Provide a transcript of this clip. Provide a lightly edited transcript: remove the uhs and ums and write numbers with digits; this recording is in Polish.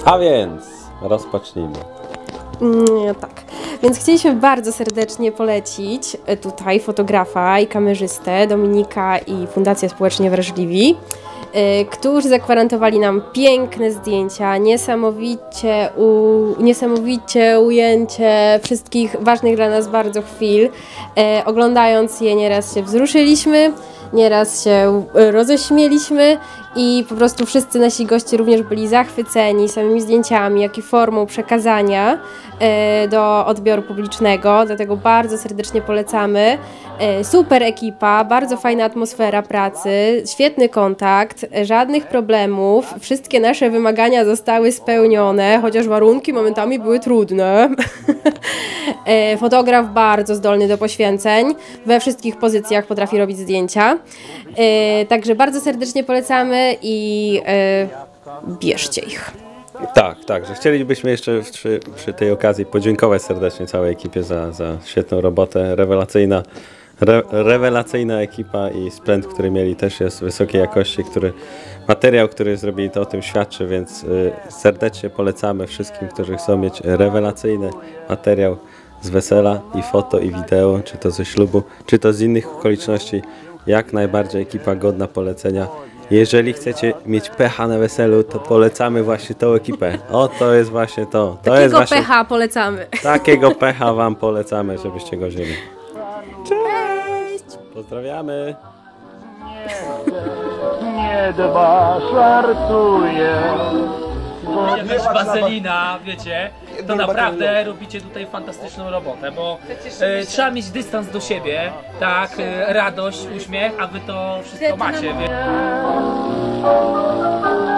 A więc rozpocznijmy. Tak, więc chcieliśmy bardzo serdecznie polecić tutaj fotografa i kamerzystę Dominika i Fundację Społecznie Wrażliwi, którzy zagwarantowali nam piękne zdjęcia, niesamowicie ujęcie wszystkich ważnych dla nas bardzo chwil. Oglądając je nieraz się wzruszyliśmy, nieraz się roześmieliśmy i po prostu wszyscy nasi goście również byli zachwyceni samymi zdjęciami, jak i formą przekazania do odbioru publicznego, dlatego bardzo serdecznie polecamy. Super ekipa, bardzo fajna atmosfera pracy, świetny kontakt, żadnych problemów, wszystkie nasze wymagania zostały spełnione, chociaż warunki momentami były trudne. Fotograf bardzo zdolny do poświęceń, we wszystkich pozycjach potrafi robić zdjęcia. Także bardzo serdecznie polecamy i bierzcie ich. Tak, że chcielibyśmy jeszcze przy tej okazji podziękować serdecznie całej ekipie za świetną robotę, rewelacyjna ekipa i sprzęt, który mieli, też jest wysokiej jakości, materiał, który zrobili, to o tym świadczy, więc serdecznie polecamy wszystkim, którzy chcą mieć rewelacyjny materiał z wesela i foto i wideo, czy to ze ślubu, czy to z innych okoliczności. Jak najbardziej ekipa godna polecenia. Jeżeli chcecie mieć pecha na weselu, to polecamy właśnie tą ekipę. O, to jest właśnie to. Takiego pecha polecamy. Takiego pecha wam polecamy, żebyście go wzięli. Cześć! Pozdrawiamy! Nie dba, żartuje. Też wazelina, wiecie, to naprawdę robicie tutaj fantastyczną robotę, bo trzeba mieć dystans do siebie, tak, radość, uśmiech, a wy to wszystko macie.